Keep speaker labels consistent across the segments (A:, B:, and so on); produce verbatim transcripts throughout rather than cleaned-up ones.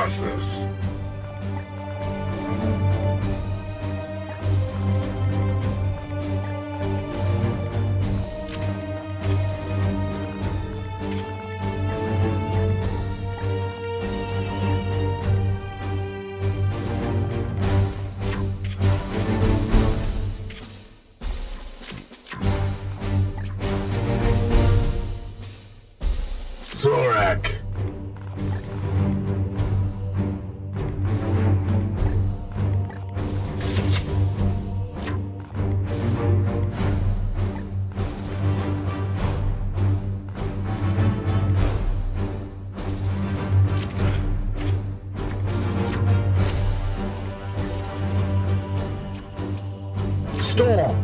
A: Gracias. Zorak. Storm.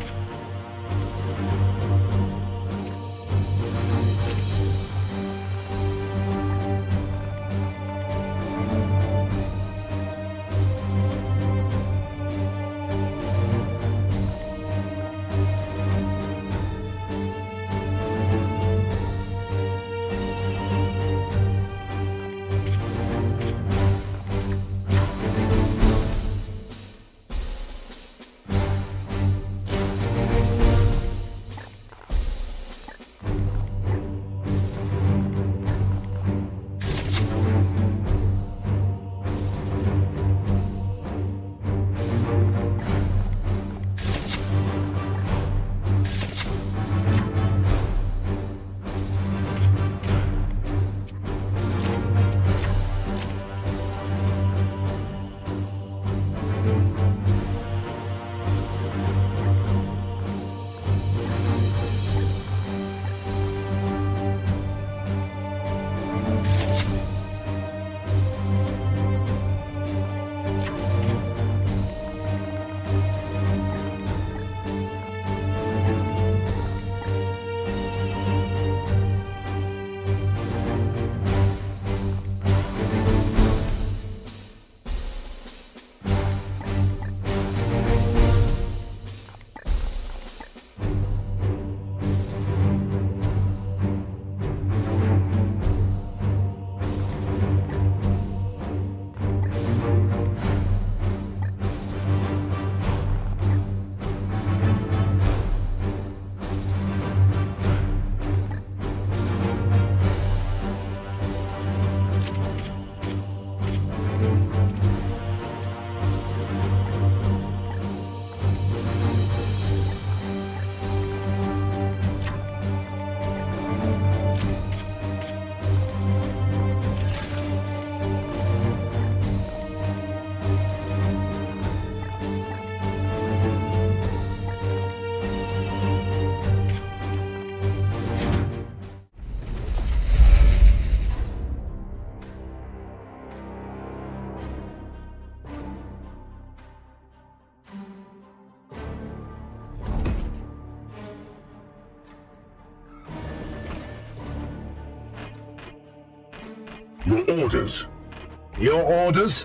A: Your orders. Your orders?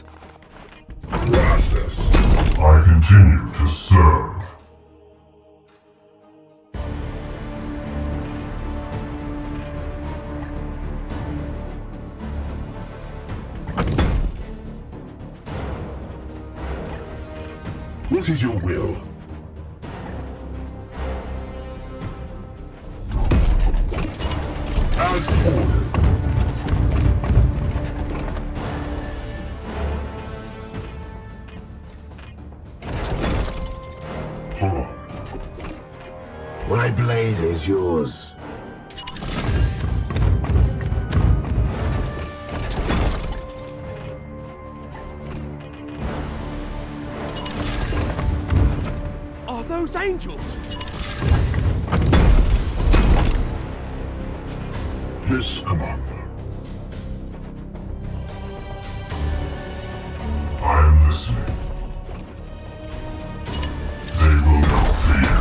A: Gracias.
B: I continue to serve.
A: What is your will? As ordered. My blade is yours.
C: Are those angels?
A: Yes, Commander.
B: I am listening. They will know fear.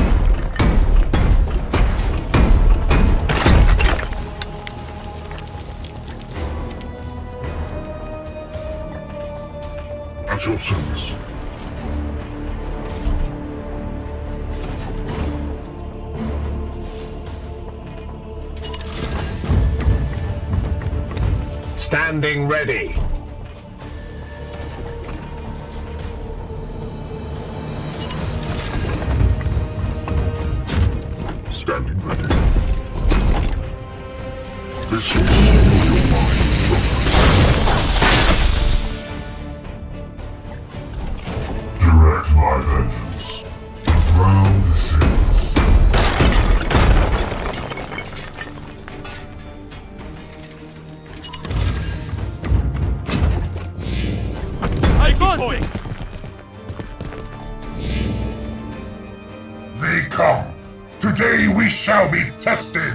A: At your service. Standing ready. This will steal your mind.
B: Direct my vengeance. The ground shakes.
C: Advancing!
B: They come. Today we shall be tested.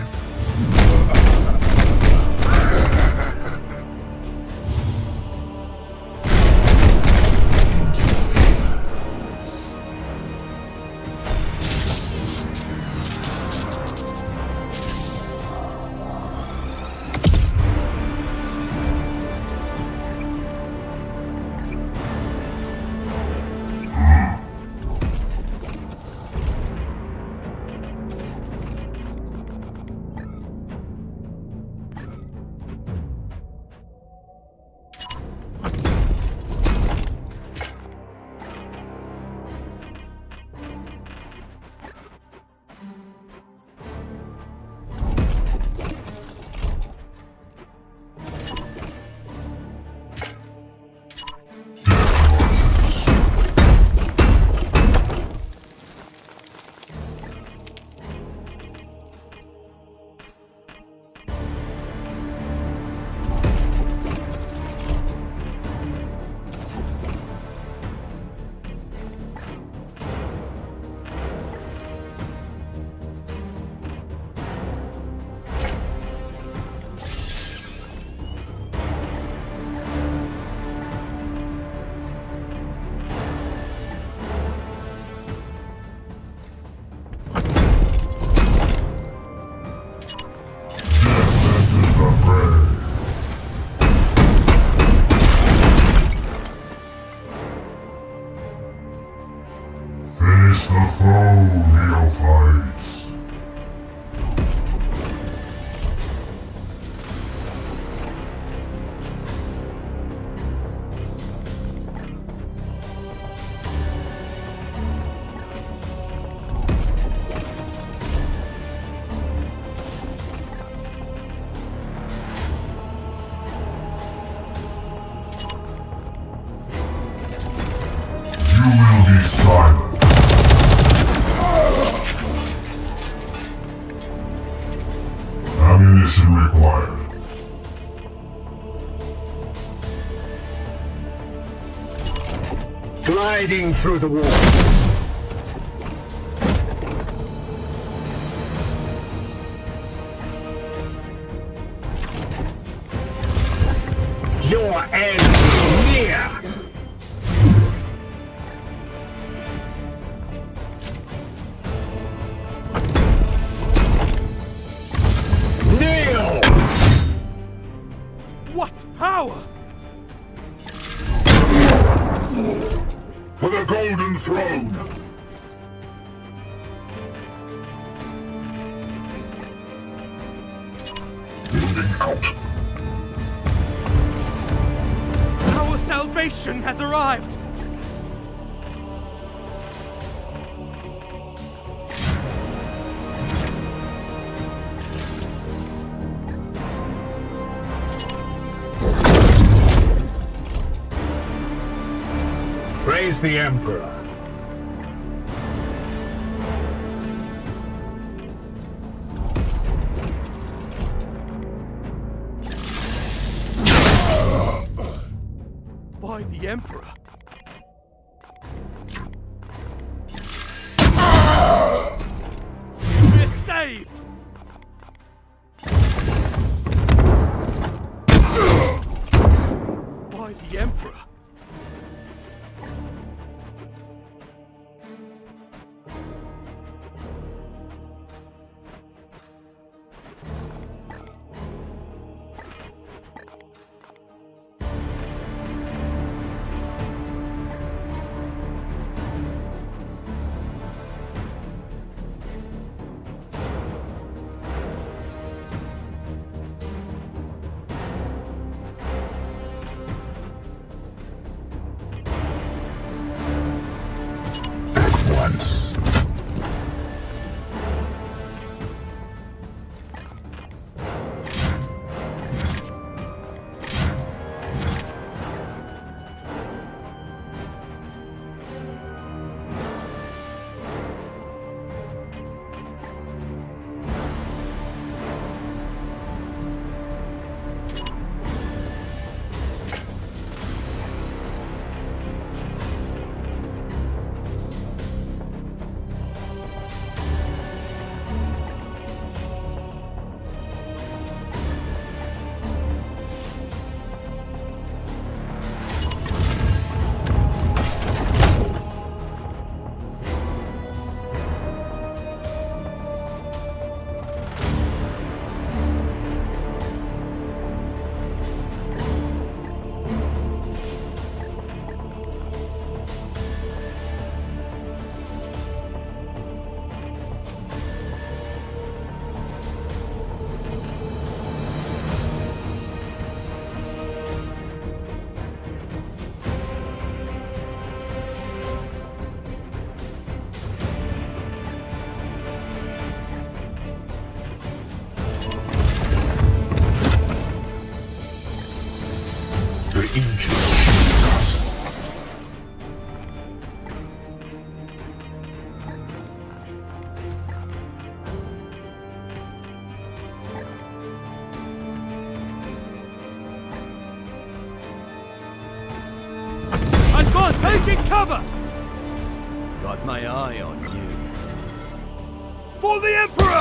B: Finish the foe, neophytes. You will be silent. Ammunition required.
A: Gliding through the wall. Your end is near! Kneel!
C: What power!
A: For the Golden Throne! Building out.
C: Our salvation has arrived!
A: Praise the Emperor.
C: By the Emperor! We're saved! By the Emperor!
A: Once.
C: cover! Got my eye on you. For the Emperor!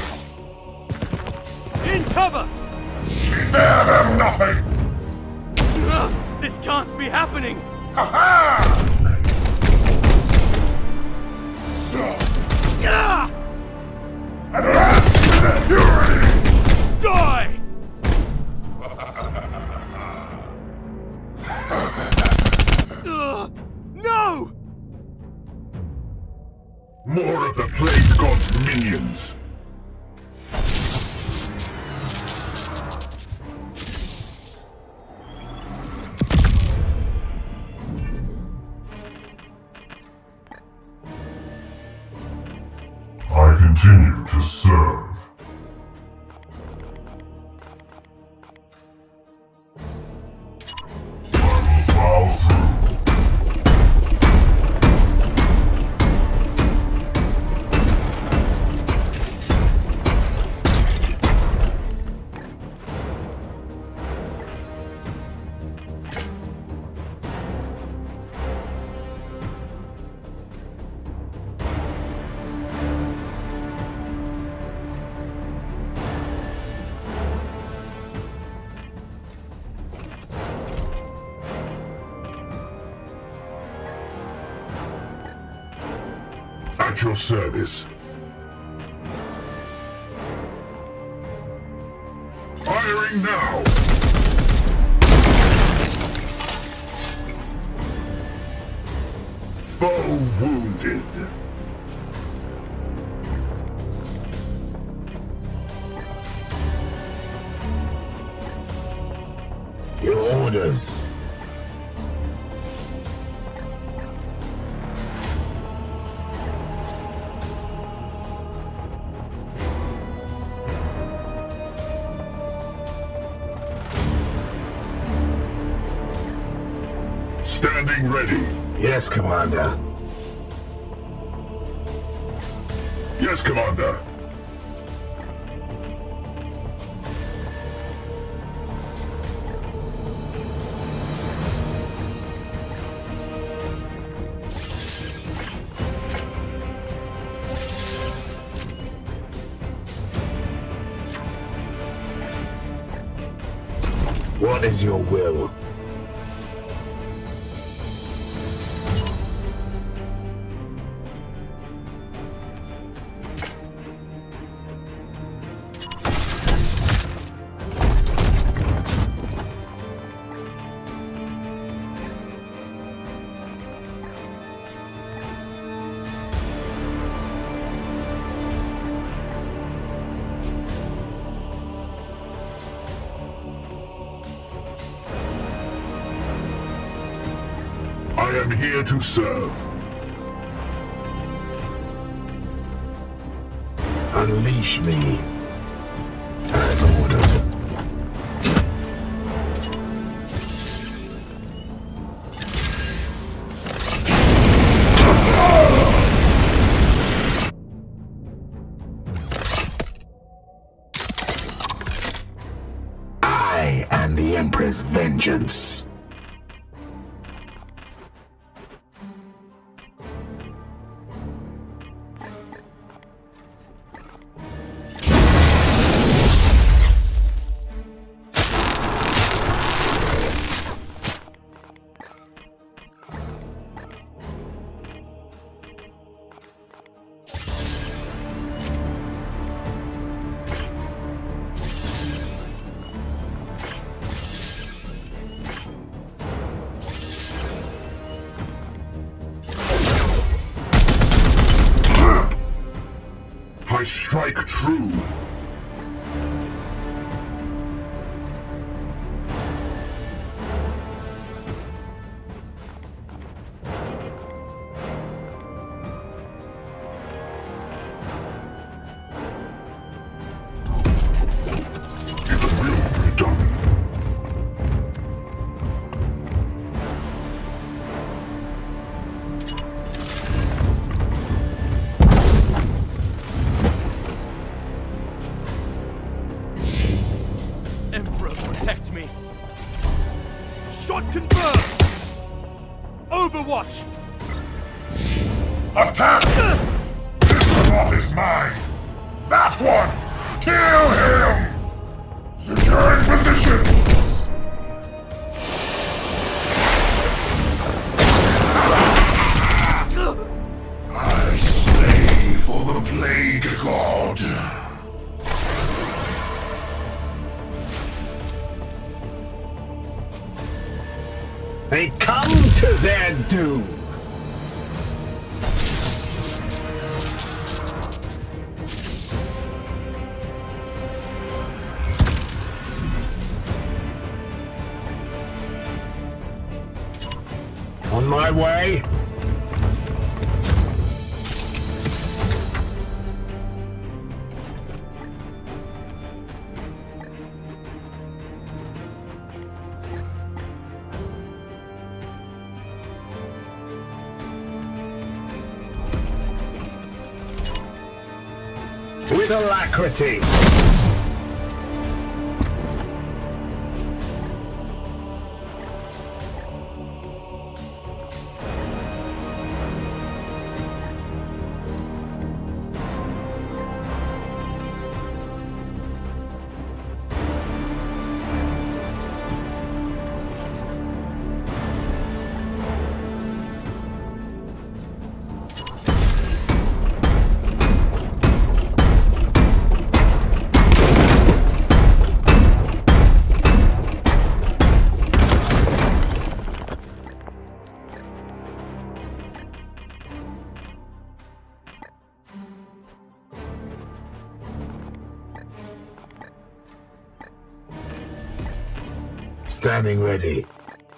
C: In cover!
A: Spare them nothing!
C: Ugh, this can't be happening!
A: Ha-ha!
C: Ah!
A: And last with the fury!
C: Die! Ugh, no!
A: More of the Plague God's minions!
B: I continue to serve. I will plow through.
A: At your service. Firing now! Foe wounded. Your orders. Standing ready.
D: Yes, Commander.
A: Yes, Commander.
D: What is your will?
A: I am here to serve.
D: Unleash me. As ordered. I am the Emperor's vengeance.
A: I strike true. It will be done.
C: Emperor, protect me! Shot confirmed! Overwatch!
A: attack! This robot is mine! That one! Kill him! Securing positions! I slay for the Plague God.
D: They come to their doom. On my way. With alacrity. Standing ready.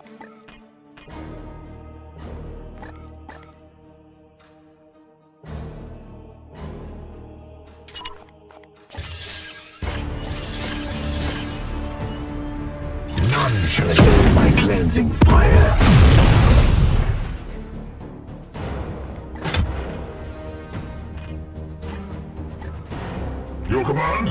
D: None shall escape my cleansing fire.
A: Your command?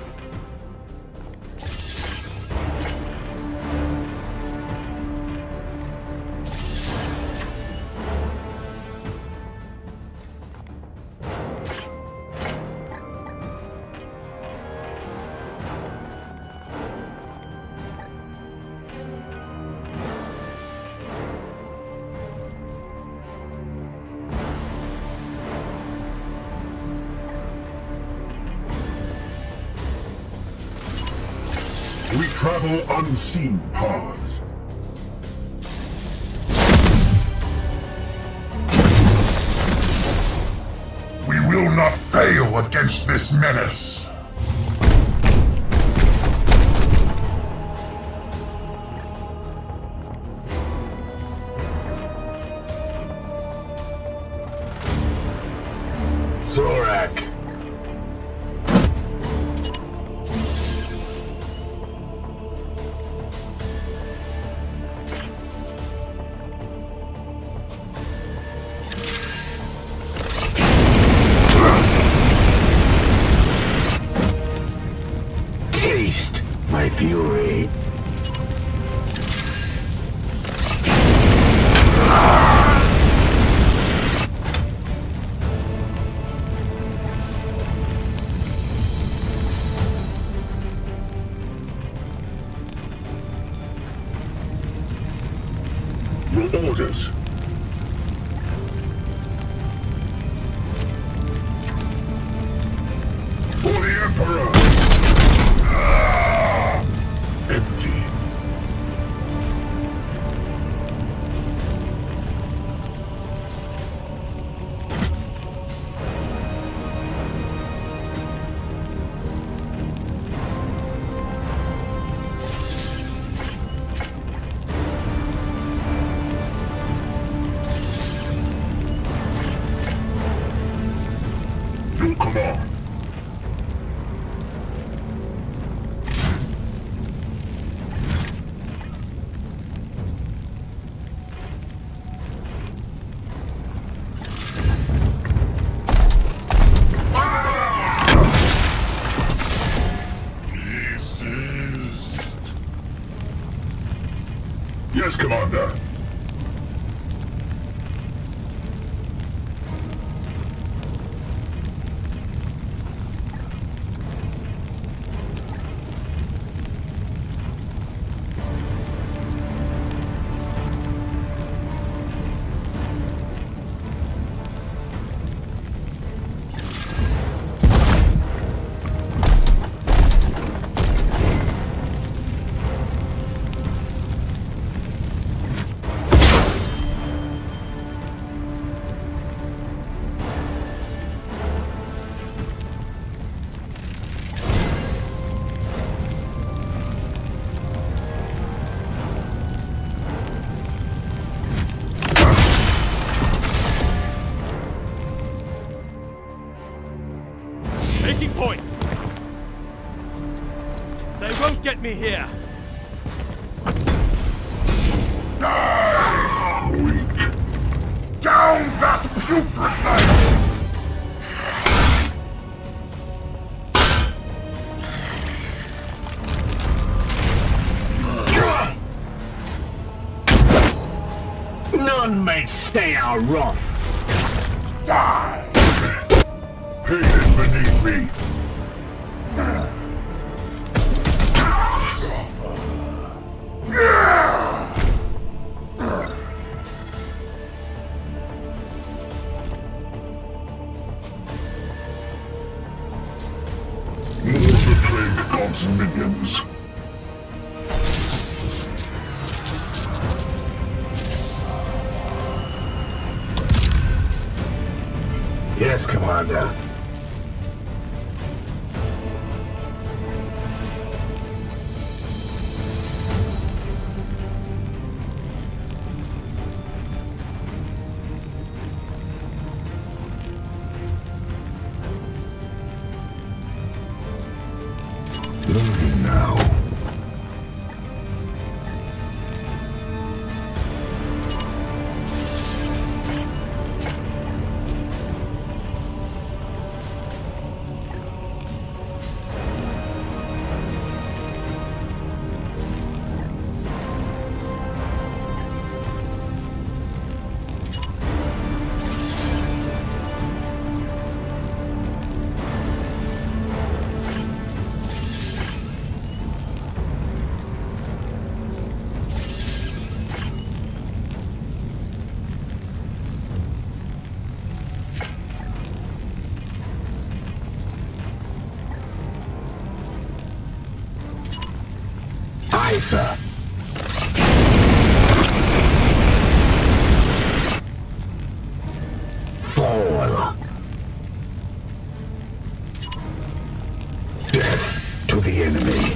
A: We travel unseen paths. We will not fail against this menace.
D: Zorak. Taste my fury.
A: Your orders. For the Emperor! Ah, empty. Your command. Yes, Commander.
C: Taking point! They won't get me here!
A: Die! Weak! Down that putrid knight!
D: None may stay our wrath.
A: Die! Pain is beneath me. More the plague god's minions.
D: Yes, Commander.
B: Moving now.
D: Aye, sir. Fall. Death to the enemy.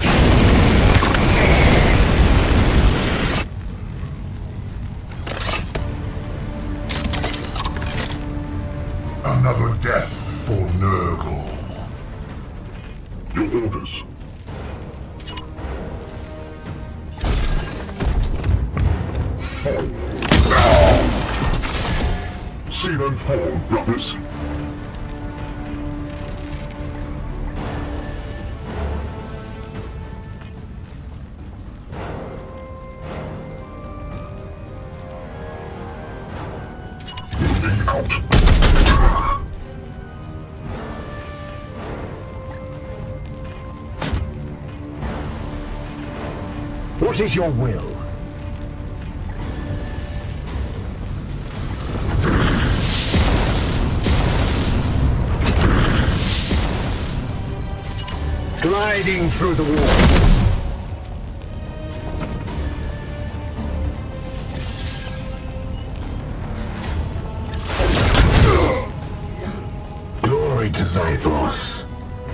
A: Another death for Nurgle. Your orders. See them fall, brothers. Moving out.
D: What is your will? Gliding through the wall. Glory to Zythos.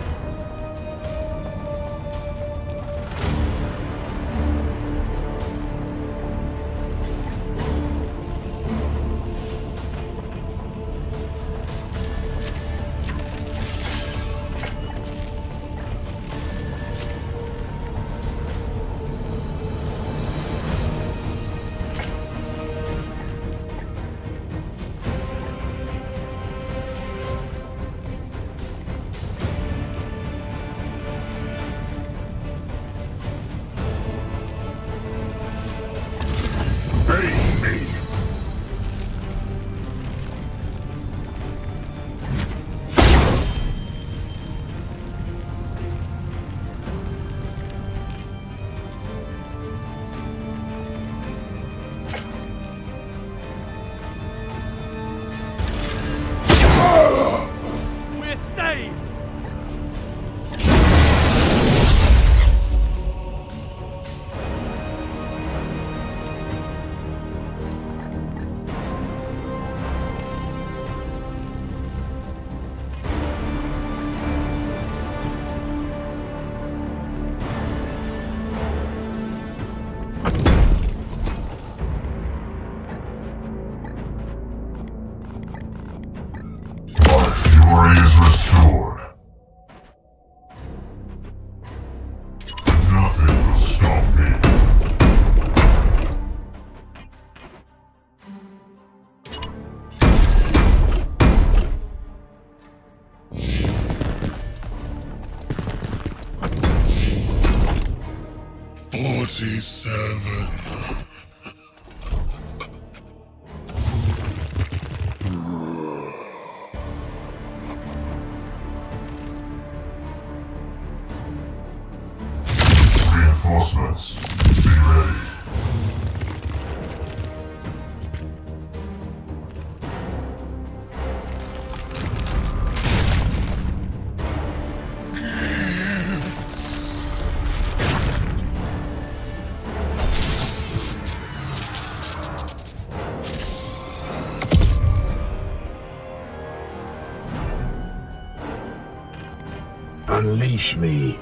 C: We're saved!
B: Fury is restored. Seven. Reinforcements, be ready.
D: Unleash me.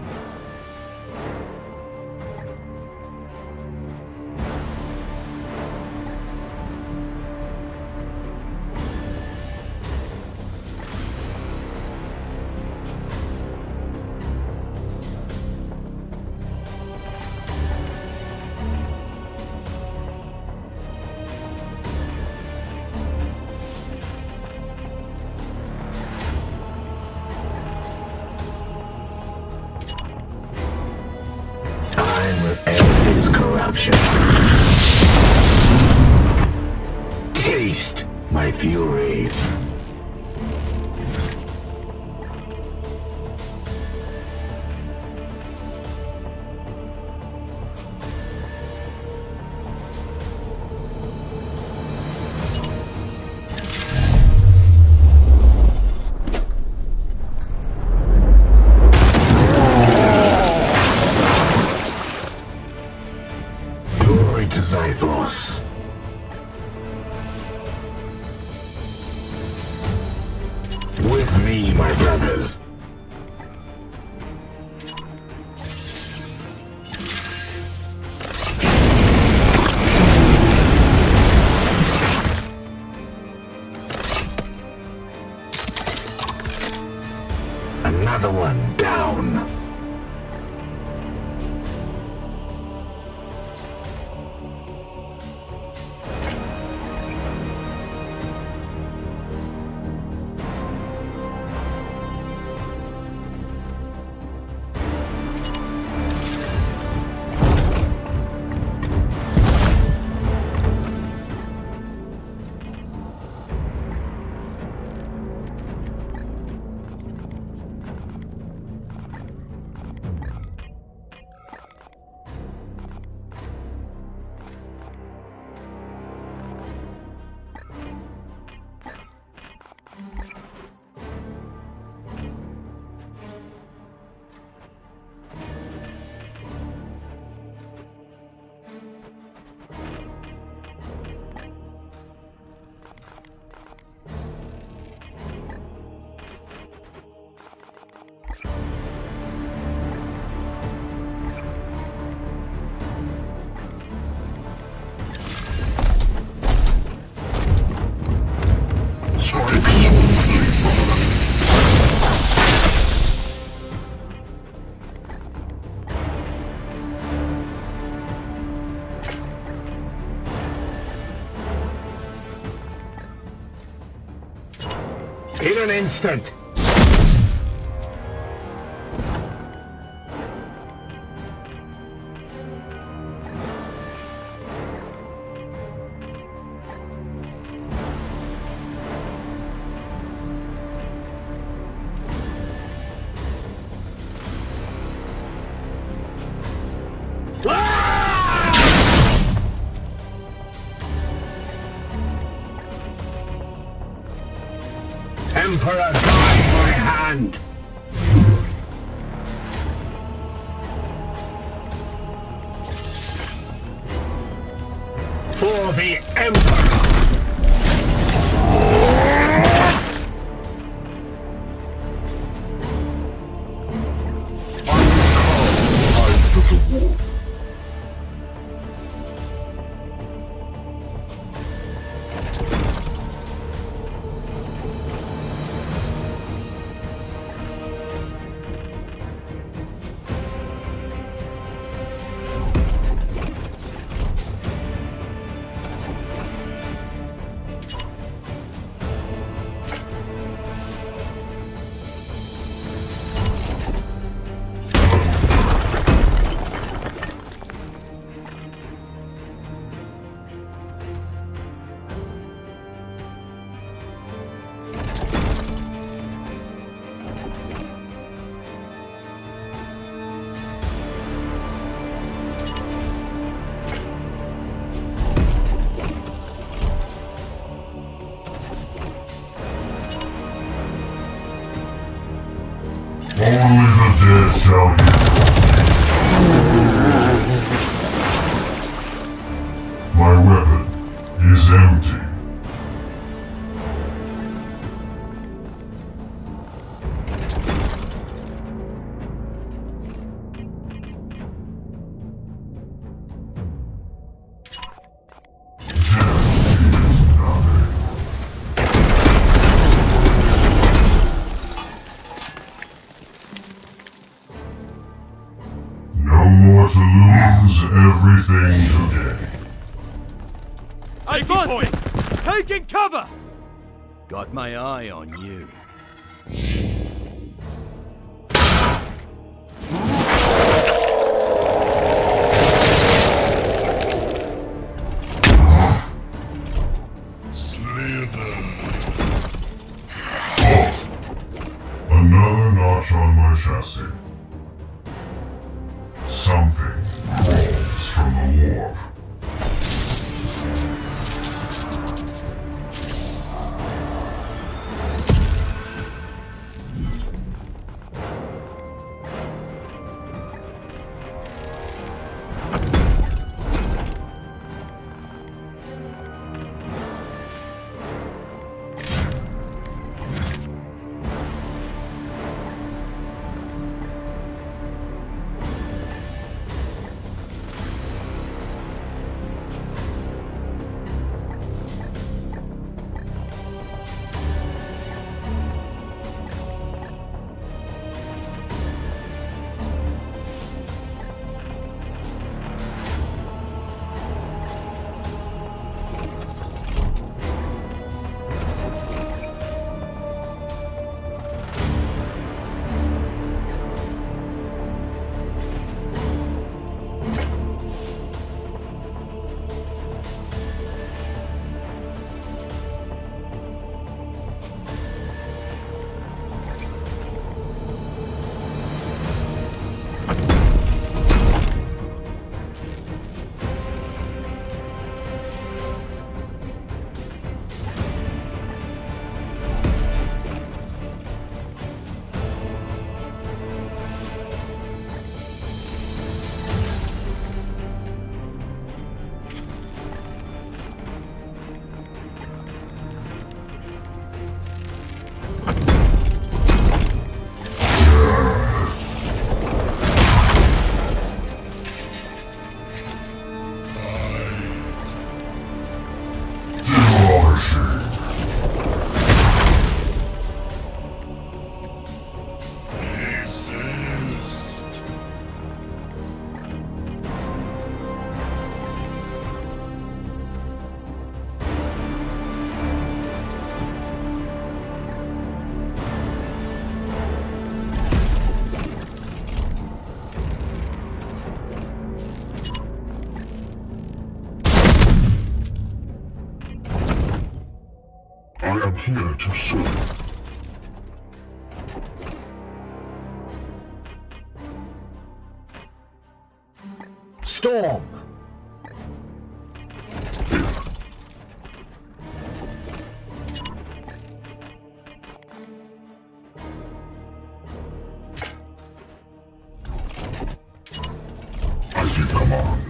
D: Taste my fury. Glory to Zythos. With me, my brothers. Another one down. In an instant. Emperor, guide my hand! For the Emperor!
B: Only the dead shall hear. My weapon is empty. To lose everything today.
C: Advancing! Taking cover! Got my eye on you.
B: Slither. Oh. Another notch on my chassis. Something crawls from the warp. I am here to serve.
D: Storm!
B: I give command.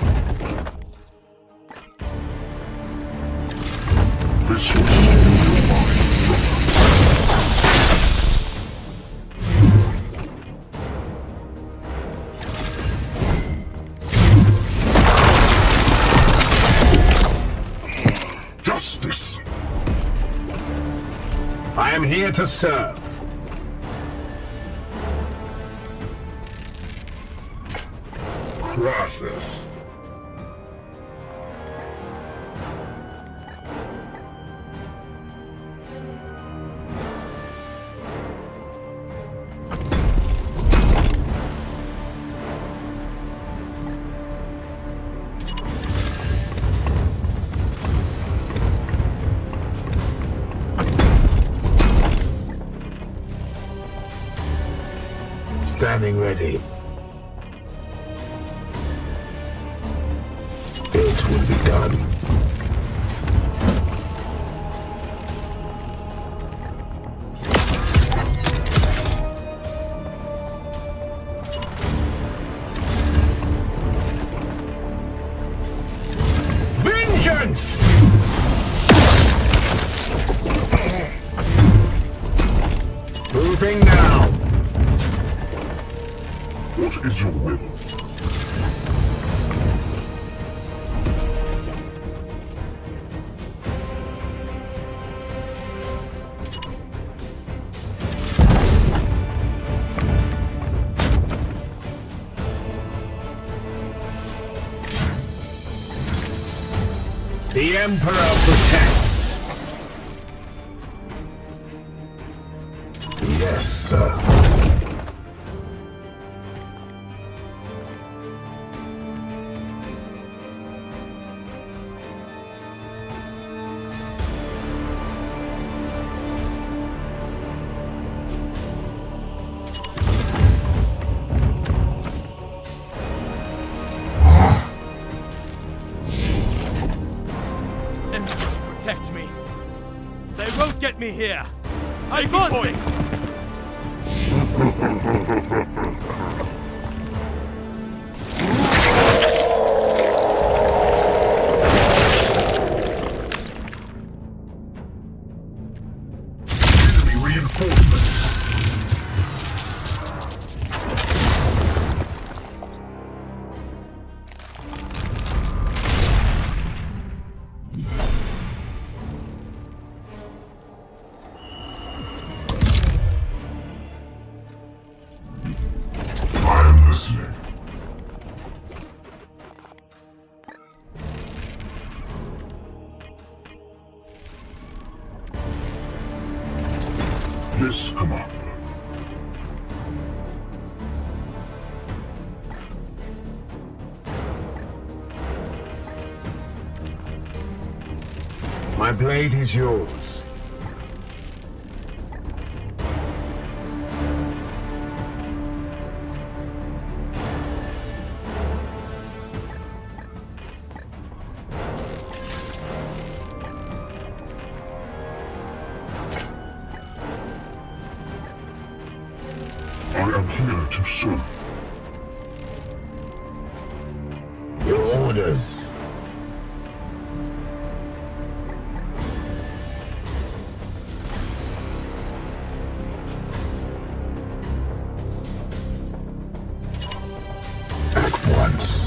B: This will blow your mind. Justice.
D: I am here to serve.
B: Process.
D: Standing ready. It will be done. Moving now.
B: What is your will?
D: The Emperor protects.
B: Yes, sir.
C: Protect me. They won't get me here. I want it.
B: Enemy reinforcements. Listening. Yes, Commander.
D: My blade is yours.
B: I am here to serve.
D: Your orders.
B: At once.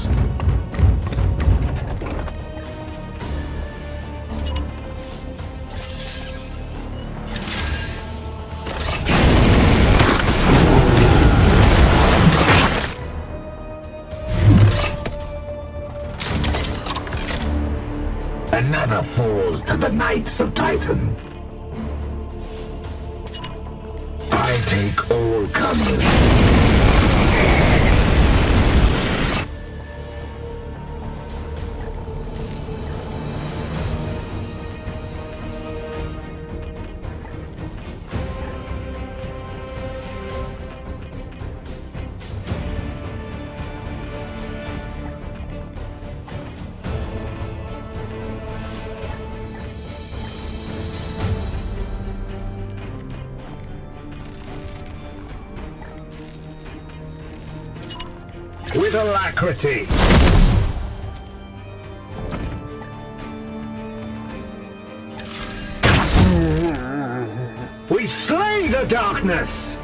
D: Another falls to the Knights of Titan. I take all comers. With alacrity. We slay the darkness!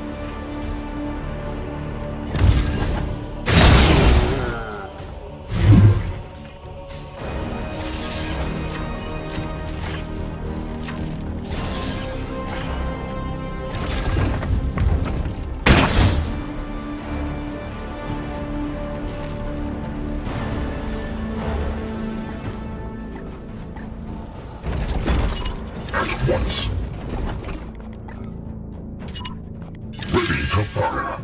B: Once. Ready to fire.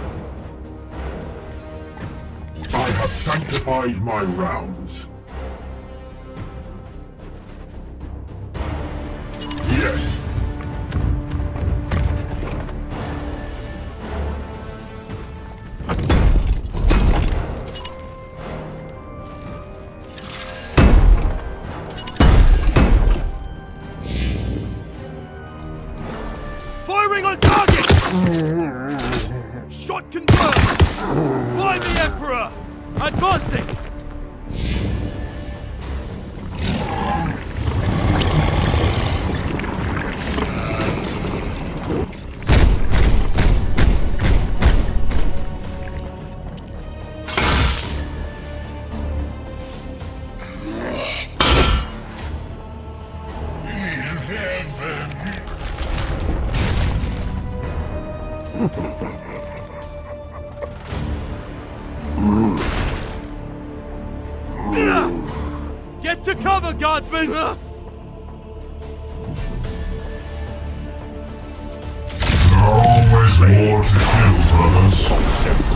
B: I have sanctified my rounds.
C: Advancing! Get to cover, guardsmen!
B: Always more to kill, brothers.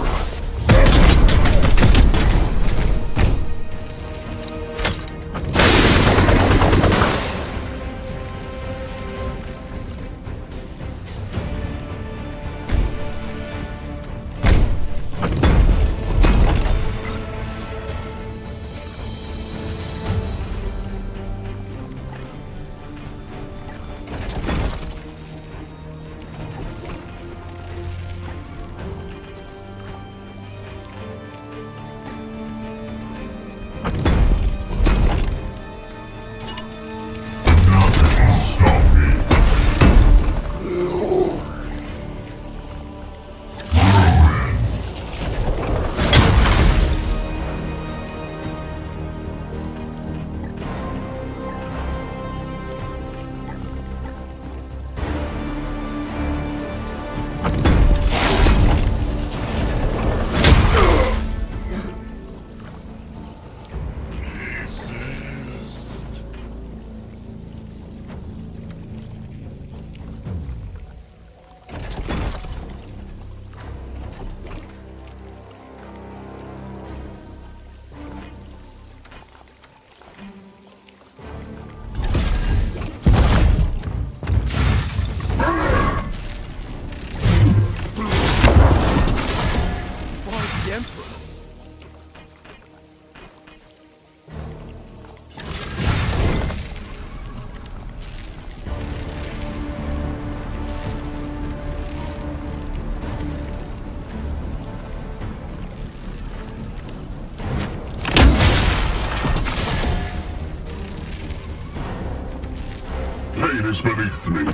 A: Pain is beneath me.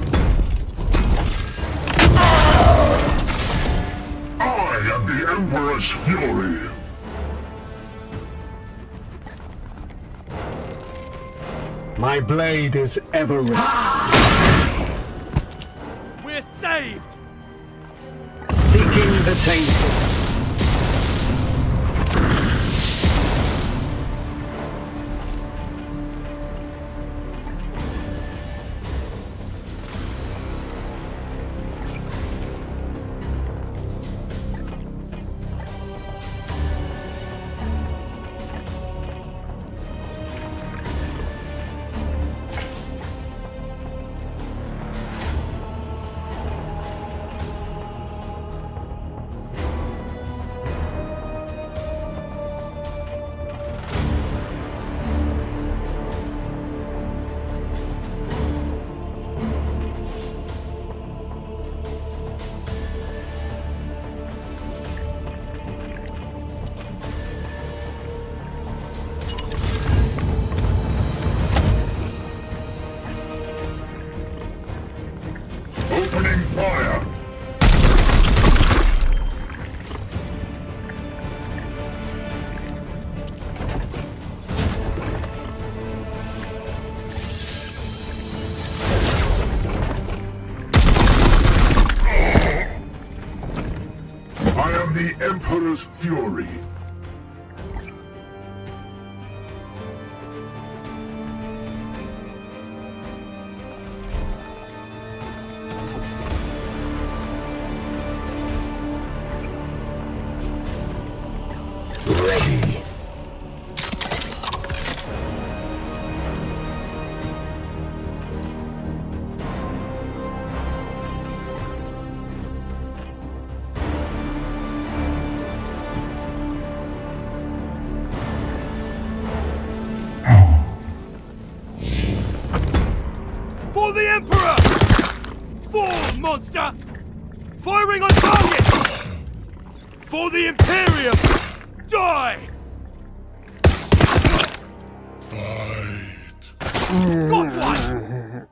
A: I am the Emperor's fury.
D: My blade is ever ready.
C: We're saved!
D: Seeking the tainted.
A: Opening fire! I am the Emperor's fury.
D: Ready.
C: For the Emperor! Fall, monster! Firing on target! For the Imperium! Die! Got one!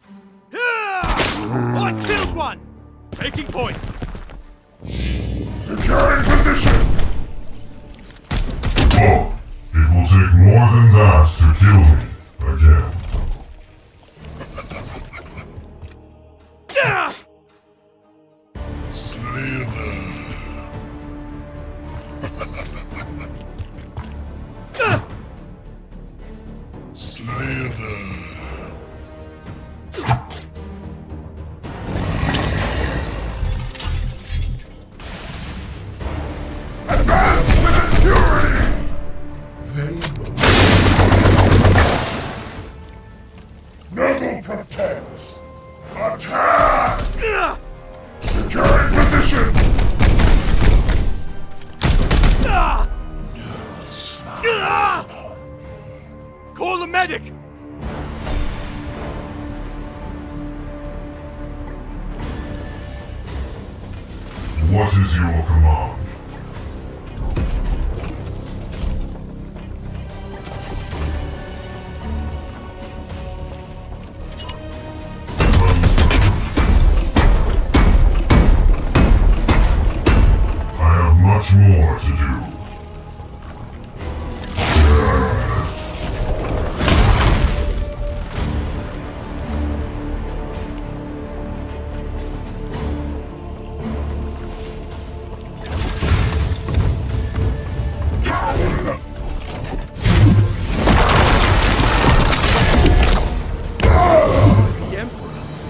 C: I killed one! Taking point!
A: Securing position!
B: Oh, it will take more than that to kill me again.
A: Slither! Slither! Advance with fury! They will... Noble protects! Attack! Securing position!
C: Call the medic!
B: What is your command? I have much more to do.
C: The Emperor?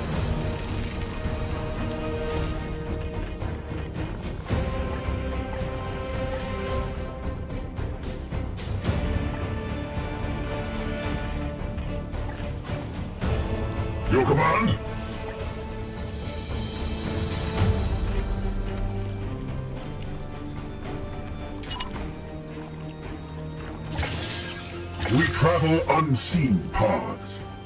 A: Your command? We travel unseen paths.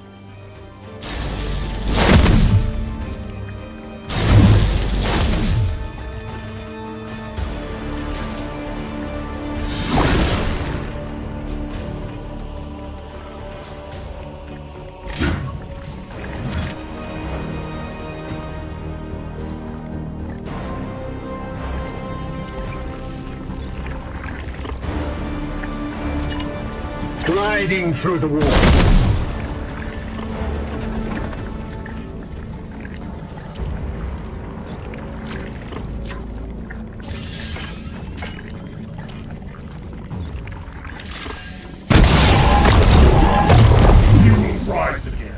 D: Gliding through the wall.
A: You will rise again.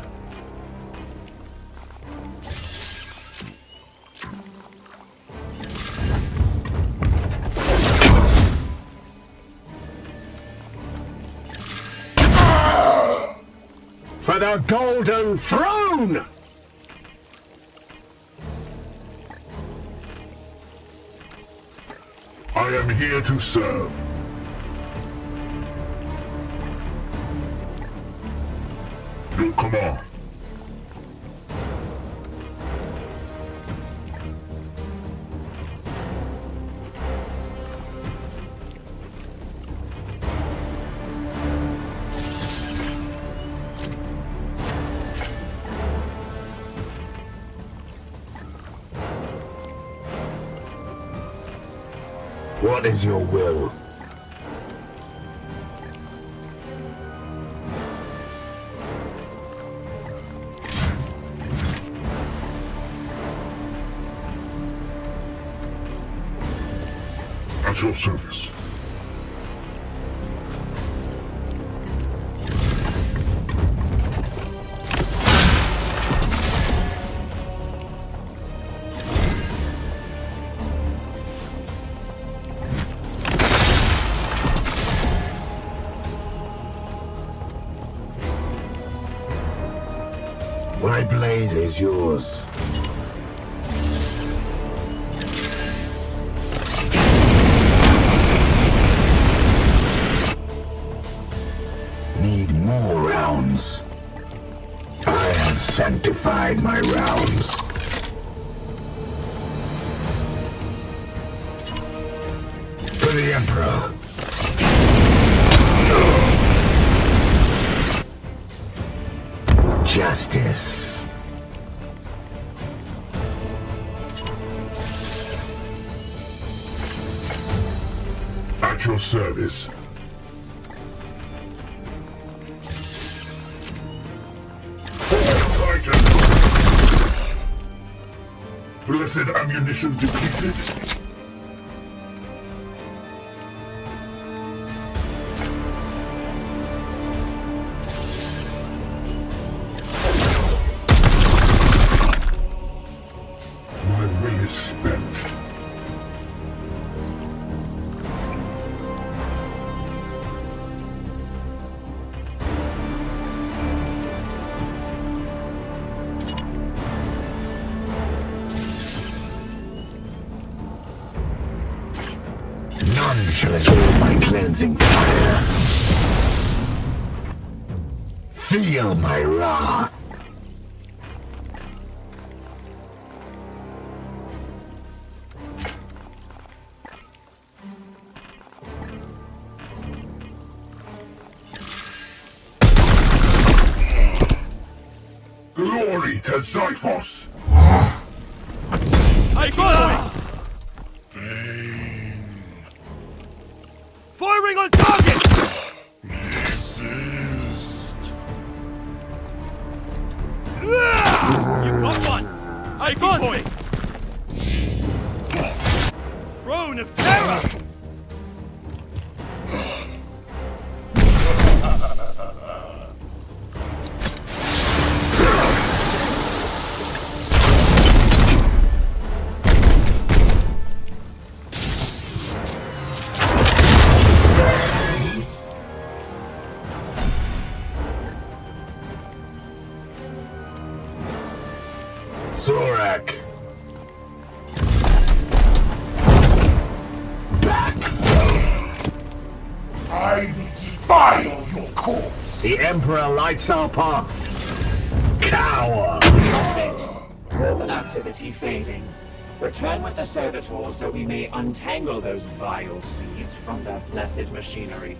D: For the Golden Throne!
A: I am here to serve. Your command.
D: What is your will?
A: At your service.
D: My blade is yours. Need more rounds. I have sanctified my rounds. For the Emperor. this. At your service. For Titan! Blessed ammunition depleted. My will is spent. None shall escape my cleansing fire. Feel my wrath. Glory to Zyphos!
C: I got it! Firing on target! You got one! I got it! Throne of Terror!
D: Zorak! Back!
A: I will defile your corpse!
D: The Emperor lights our path! Cower!
E: Perfect. Earth activity fading. Return with the servitors so we may untangle those vile seeds from their blessed machinery.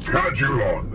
A: Cadulon!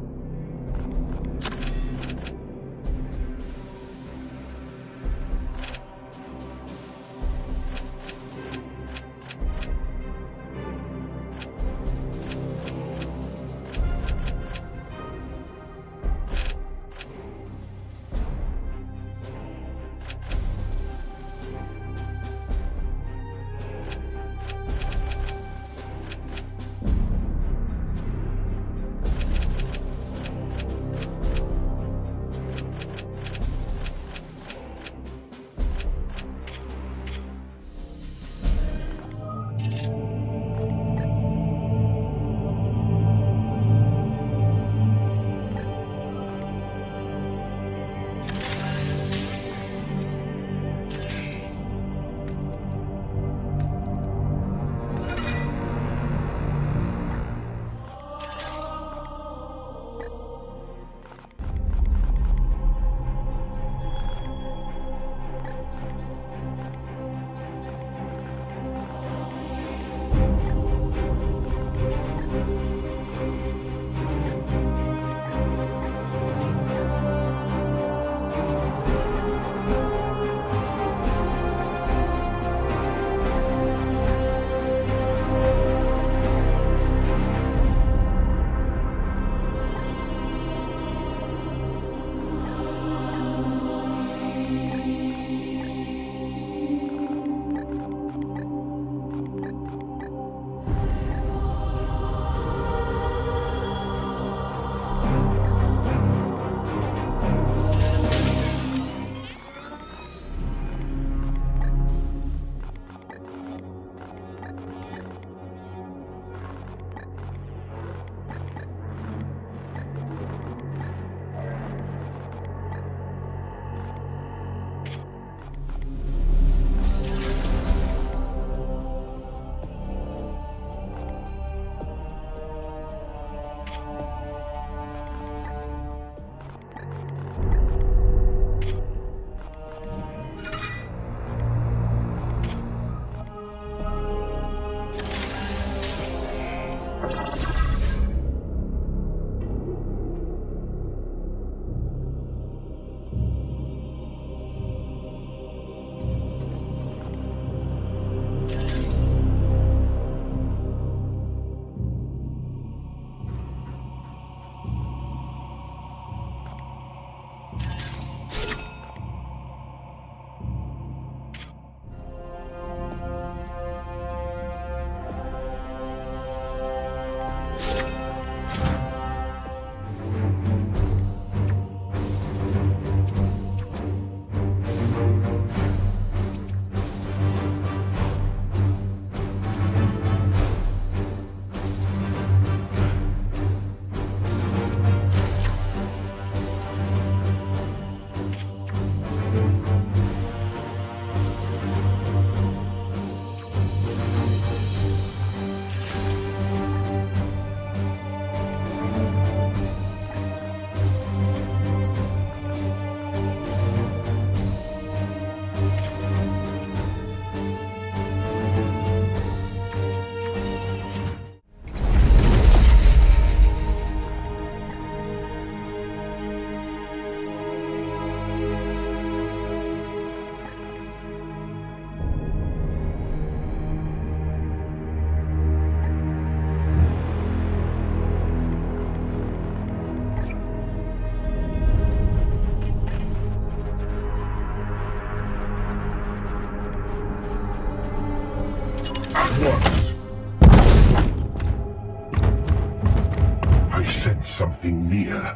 D: something near.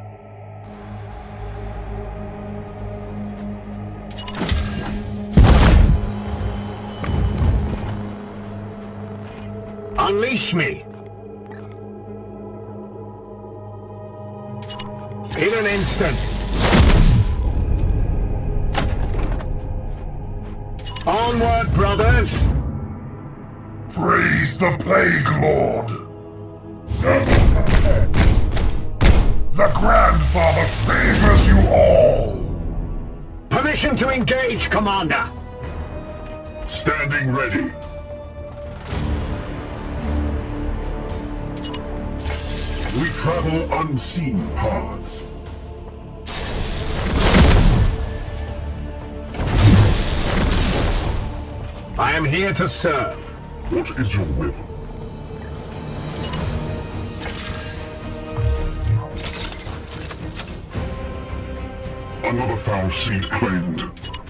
D: Unleash me! In an instant! Onward, brothers!
A: Praise the Plague Lord! The Grandfather favors you all!
D: Permission to engage, Commander!
A: Standing ready. We travel unseen paths.
D: I am here to serve.
A: What is your will? Another foul seed claimed.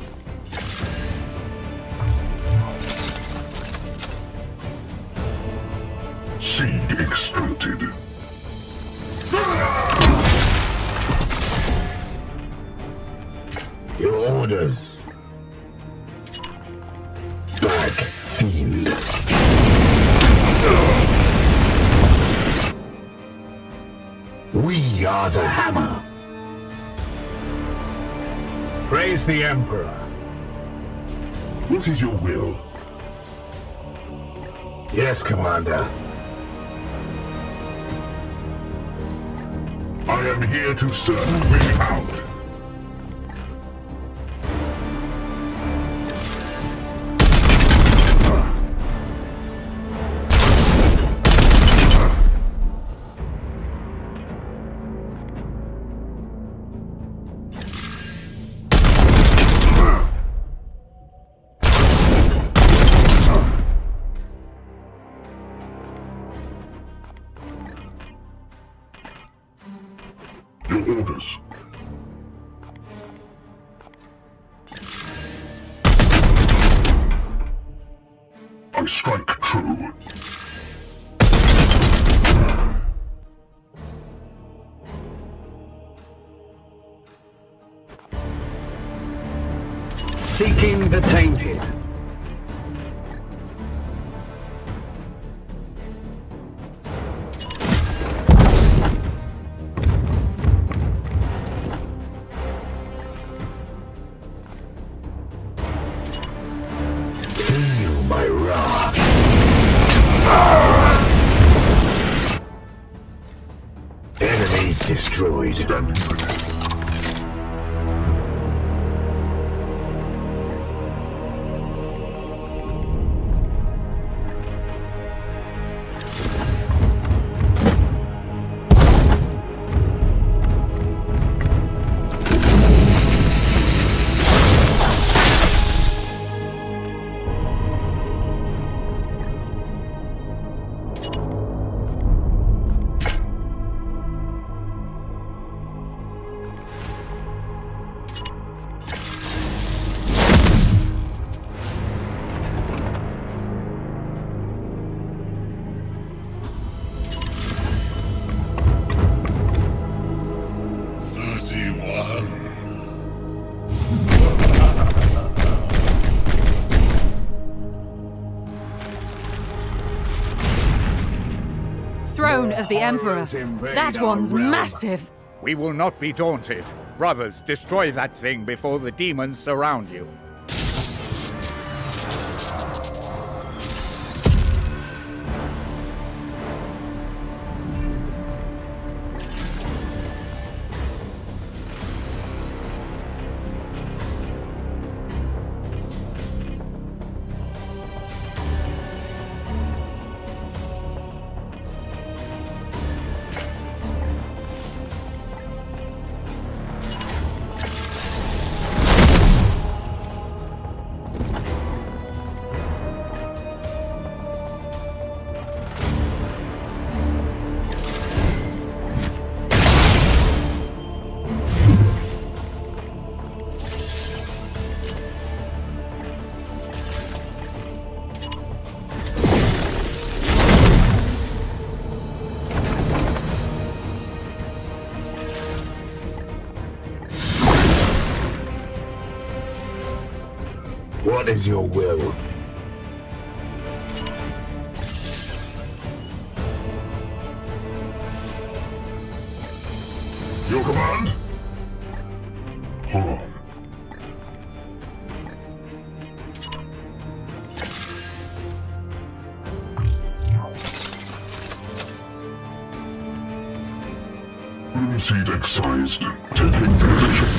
A: Seed extracted.
D: Your orders. Black Fiend. We are the hammer. Praise the Emperor.
A: What is your will?
D: Yes, Commander.
A: I am here to serve. Moving out. Your orders. I strike true.
D: Seeking the tainted. Feel my wrath. Enemy destroyed.
A: Standing ready.
F: Throne of the Emperor. That one's massive.
G: We will not be daunted. Brothers, destroy that thing before the demons surround you.
D: What is your will?
A: Your command? Hold on. Bloom seed excised. Taking position.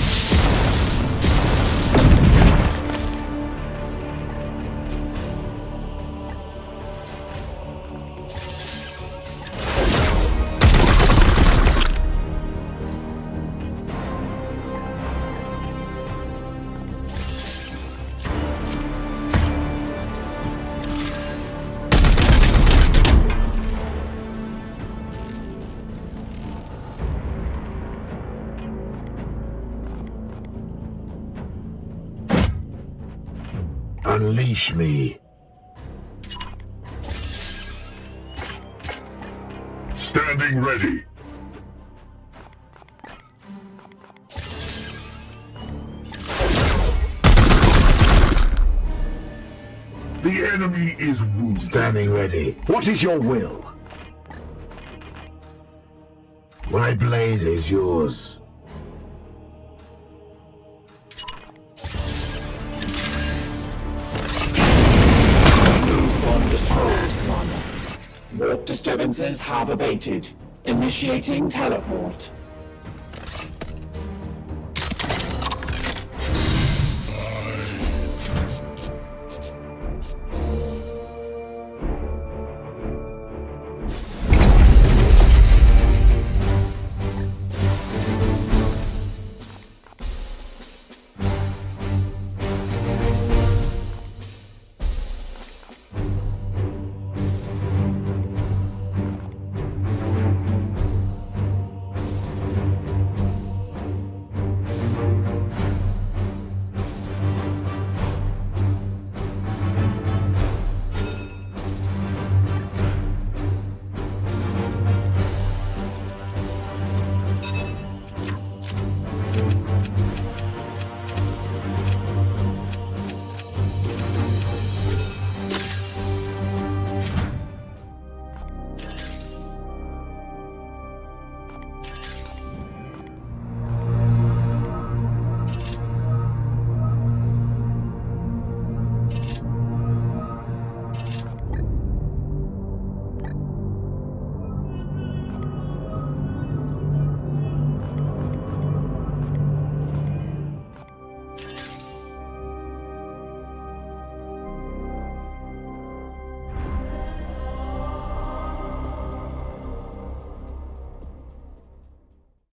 D: Unleash me.
B: Standing ready.
D: The enemy is wounded. Standing ready. What is your will? My blade is yours.
E: Respawn destroyed, Commander. Warp disturbances have abated. Initiating teleport.